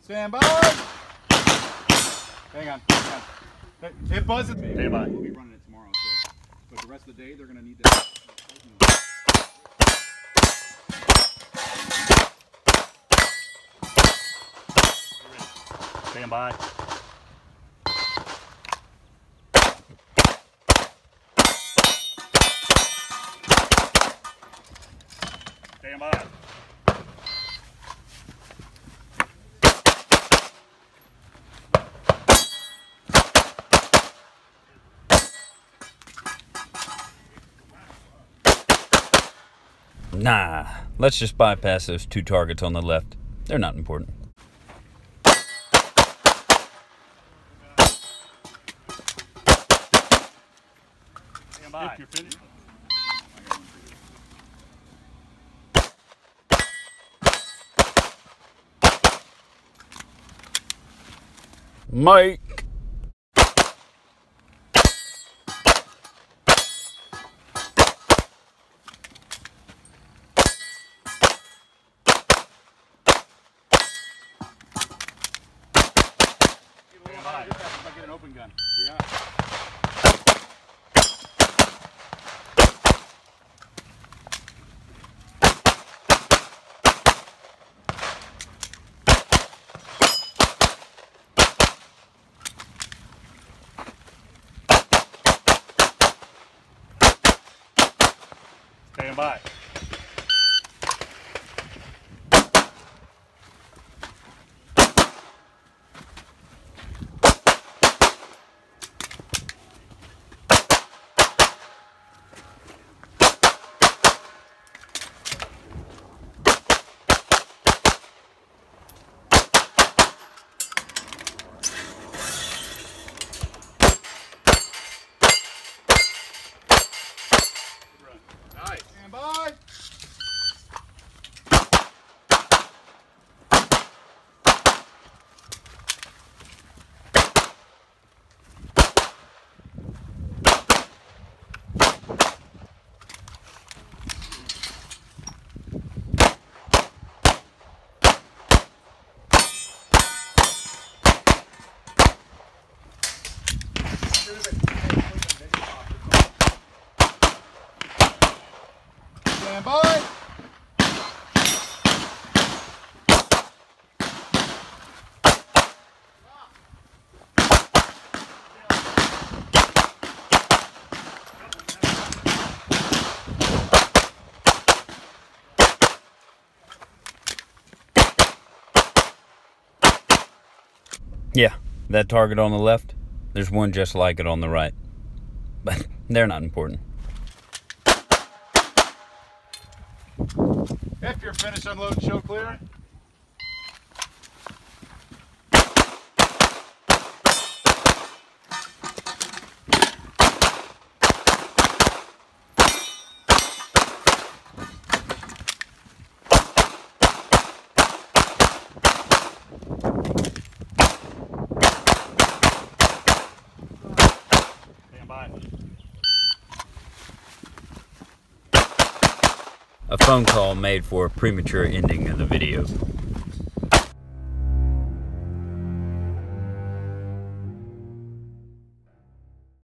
Stand by. Hang on. It buzzes. Stand by. We'll be running it tomorrow, so but the rest of the day they're gonna need that. Stand by. Stand by. Nah, let's just bypass those two targets on the left. They're not important. Stand by. If you're finished. Mike. If I get an open gun. Yeah. Stand by. Nice. Stand by. Stand by. Yeah, that target on the left, there's one just like it on the right. But they're not important. If you're finished, unload and show clear. Stand by. A phone call made for a premature ending of the video.